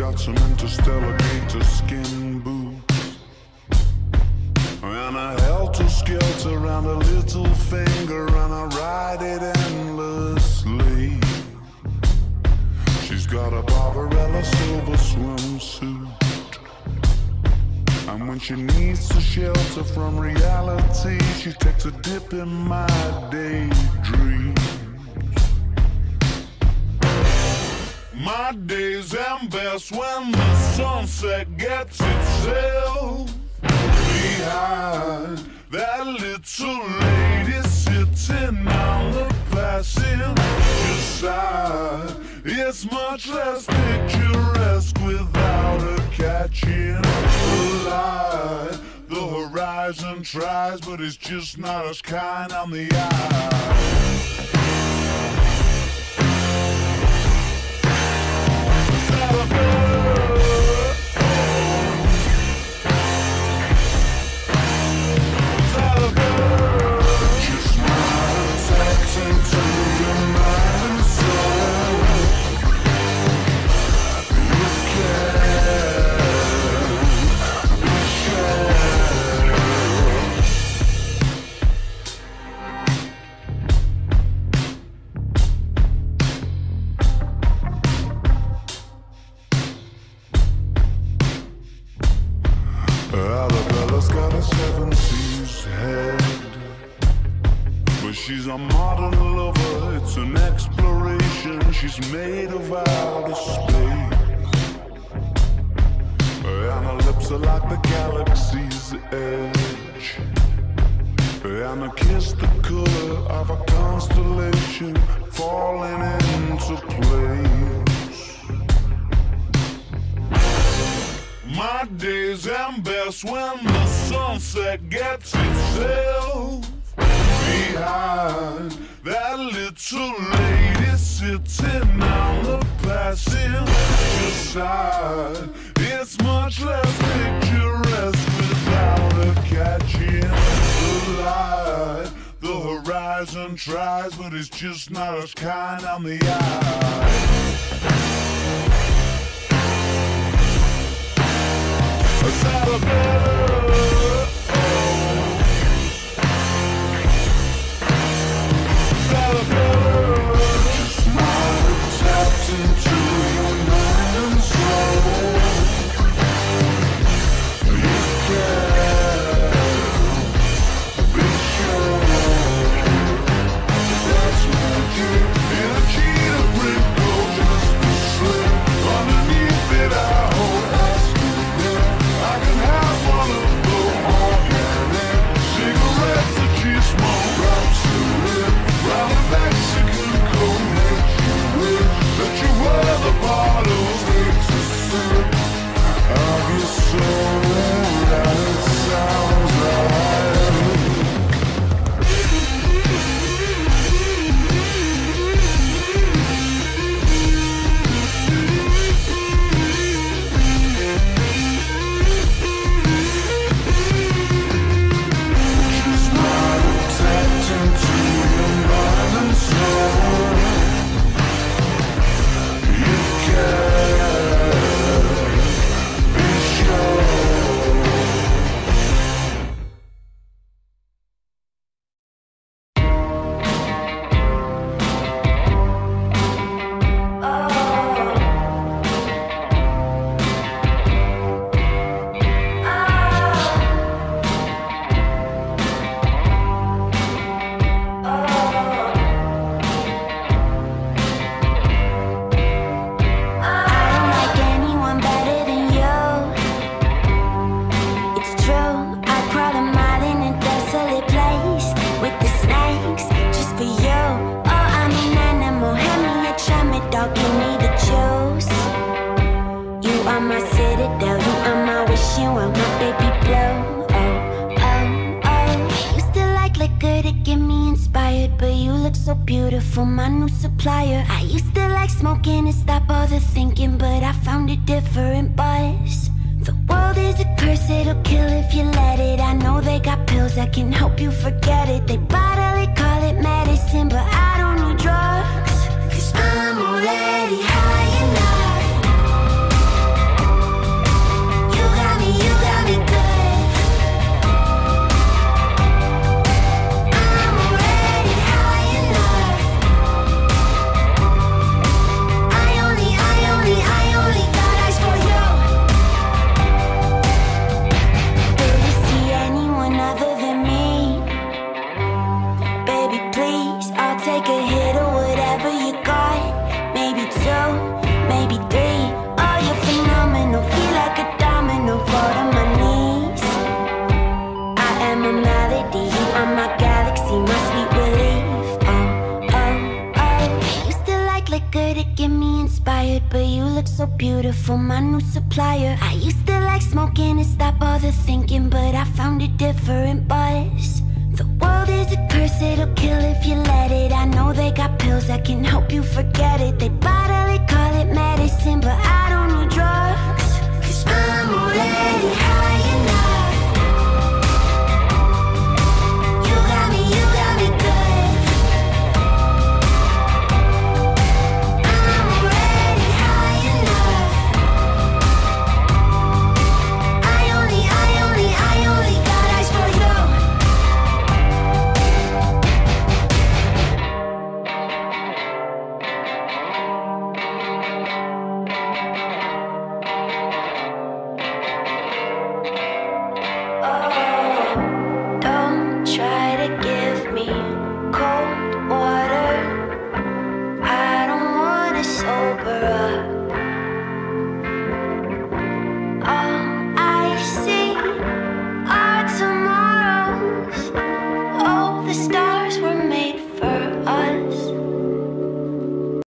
got some interstellar gator skin boots and a helter-skelter around her little finger, and I ride it endlessly. She's got a Barbarella silver swimsuit, and when she needs to shelter from reality, she takes a dip in my daydreams. My days end best when the sunset gets itself behind that little lady sitting on the passenger side. It's much less picturesque without her catching the light. The horizon tries, but it's just not as kind on the eye. Arabella's got a 70s head, but she's a modern lover, it's an exploration. She's made of outer space, and her lips are like the galaxy's edge, and her kiss the color of a constellation falling into place. My days end best when the sunset gets itself behind that little lady sitting on the passenger side. It's much less picturesque without her catching the light. The horizon tries, but it's just not as kind on the eye. Just smile, tapped into your mind and soul. You can be sure that's magic in a cheetah print coat, just a slip underneath it. I hope that's good. I can have one of those organic cigarettes that you smoke right to it. Round a Mexican coat makes you wish that you were the bottles takes a sip of your soul, and it sounds right. Beautiful, my new supplier. I used to like smoking and stop all the thinking, but I found a different buzz. The world is a curse, it'll kill if you let it. I know they got pills that can help you forget it. They bodily call it medicine, but I don't need drugs, 'cause I'm already high enough. get me inspired, but you look so beautiful, my new supplier. I used to like smoking to stop all the thinking, but I found a different buzz. The world is a curse, it'll kill if you let it. I know they got pills that can help you forget it. They bottle it, call it medicine, but I don't need drugs, 'cause I'm already high enough. You got me good. I'm already high enough. I only got eyes for you. Don't try to give me cold water. I don't wanna sober up.